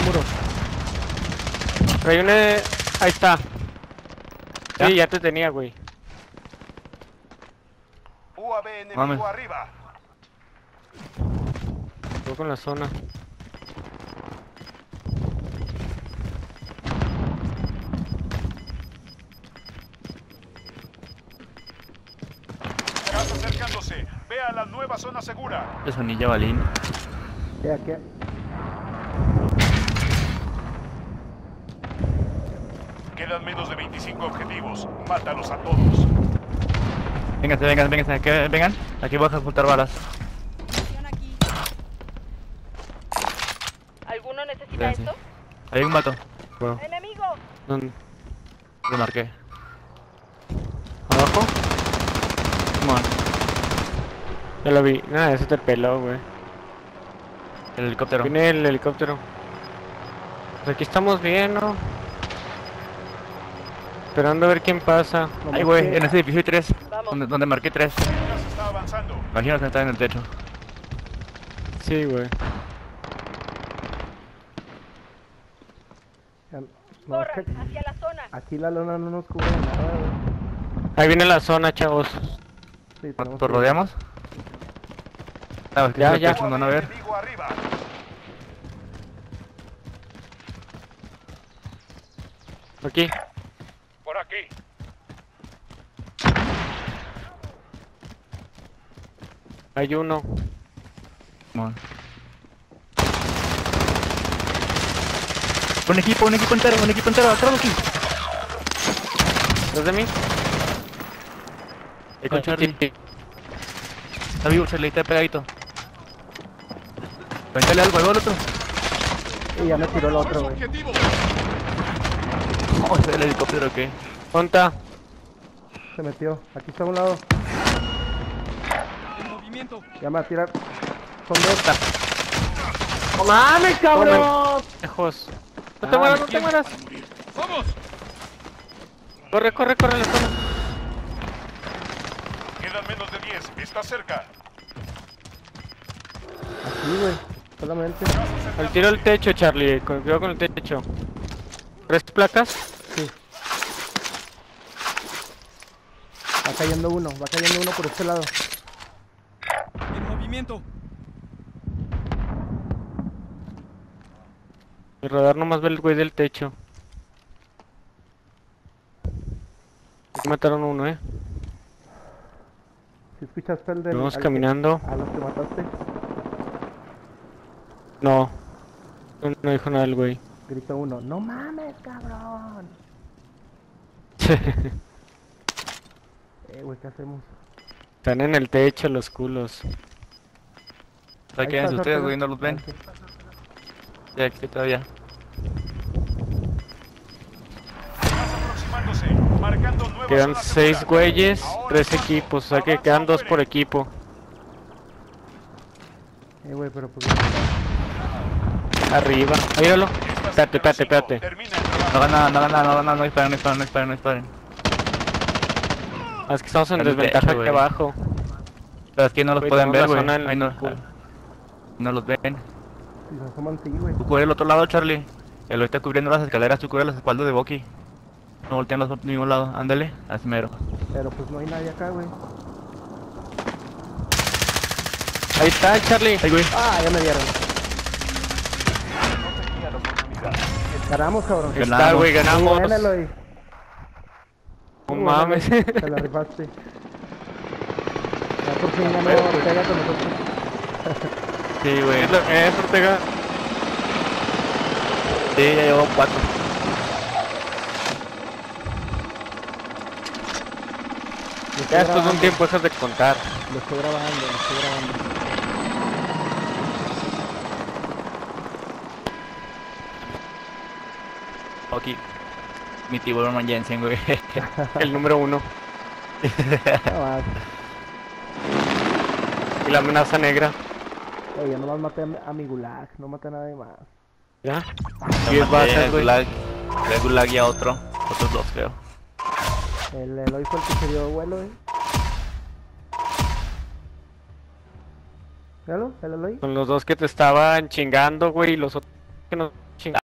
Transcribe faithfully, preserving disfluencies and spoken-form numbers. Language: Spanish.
muro. Hay un... eh, Ahí está. ¿Ya? Sí, ya te tenía, güey. U A V enemigo Mames. arriba. Voy con la zona. Gas acercándose. Ve a la nueva zona segura. Es anilla balín. ¿Qué, qué? Quedan menos de veinticinco objetivos. Mátalos a todos. Vénganse, vengan, vénganse, aquí, vengan. Aquí voy a ejecutar balas. Aquí. ¿Alguno necesita Vénganse. esto? Ahí hay un vato. Bueno, ¡Enemigo! ¿dónde? Lo marqué. ¿Abajo? Come on. Ya lo vi. Nada, ese te peló, güey. El helicóptero. Viene el helicóptero. Pues aquí estamos bien, ¿no? Esperando a ver quién pasa. Ahí, güey, en ese edificio hay tres. Vamos. Donde, donde marqué tres. El gas está avanzando. Imagino que está en el techo. Sí, güey. Ya- No, es ¡Corran que hacia la zona! aquí la lona no nos cubre nada, güey. Ahí viene la zona, chavos. Sí, tenemos ¿Lo que- rodeamos? Ah, es que Ya, ya, ya. ya. Van a ver. Enemigo arriba. Aquí. Por aquí. Hay uno. Come on. Un equipo, un equipo entero, un equipo entero, atrás aquí. ¿Detrás de mí? Ahí con Ah, Charlie. sí. Está vivo, Charlie, está pegadito. Véntale algo, algo al otro. Y ya me tiró el otro, güey. Objetivo. Oh, ese es el helicóptero, ¿o qué? ¿Ponta? Se metió. Aquí está a un lado. En movimiento. Ya me va a tirar. Son dos. ¡No mames, cabrón! Lejos. No te Ah, mueras, no te mueras. ¡Vamos! Corre, corre, corre la zona. Quedan menos de diez. Está cerca. Aquí, güey. Solamente. Gas acercándose. Al tiro el techo, Charlie. con- Cuidado con el techo. ¿Tres placas? Sí. Va cayendo uno. Va cayendo uno por este lado. En movimiento. El radar nomás ve el güey del techo. Aquí mataron uno, eh. Si escuchaste el del. Vamos al que- caminando. A los que mataste. No. No, no dijo nada el güey. Grita uno. No mames, cabrón. Eh, güey, ¿qué hacemos? Están en el techo los culos. Ahí quédense está, ustedes, Sartén. güey, no los ven. Ah, sí. Ya, aquí todavía. Gas aproximándose. Marcando nueva Quedan zona seis segura. güeyes, Ahora tres paso. equipos. O sea que Avanza quedan o dos muere. por equipo. Eh, güey, pero pues. Arriba. Míralo. Estás Espérate, en menos espérate, cinco. espérate. Termina el No trabajo. hagan nada, no hagan nada, no hagan nada, no disparen, no disparen, no disparen, no disparen. Ah, es que estamos en En el desventaja techo, aquí güey. abajo. Pero aquí no los Güey, pueden ver, tenemos güey. la zona en Ahí no, el culo. no los ven. Si se asoman, sí, güey. Tú cubre el otro lado, Charlie. Él está cubriendo las escaleras, tú cubre las espaldas de Bucky. No voltean los otros ningún lado, ándale, así mero. Pero pues no hay nadie acá, güey. Ahí está, Charlie. Ay, güey. Ah, ya me dieron. Ganamos, cabrón. Ahí está, güey, ganamos. Muy bien, Eloy. No Muy mames. bueno, Te la rifaste. Ya por fin ganó Ortega con nosotros. Sí, güey. Es lo que es, Ortega. Sí, ya llevo cuatro. Lo estoy Ya después de un grabando, tiempo dejas de contar. Lo estoy grabando, lo estoy grabando. Bucky. Mi tiburón Jensen, güey. El número uno. Nada más. Y la amenaza negra. Oye, nomás maté a mi- a mi gulag, no maté a nadie más. ¿Ya? No diez maté bajas, al güey. Gulag, al Gulag y a otro. Otros dos, creo. El Eloy fue el que se dio vuelo, eh. ¿Míralo? ¿El Eloy? Con los dos que te estaban chingando, güey, y los otros. que nos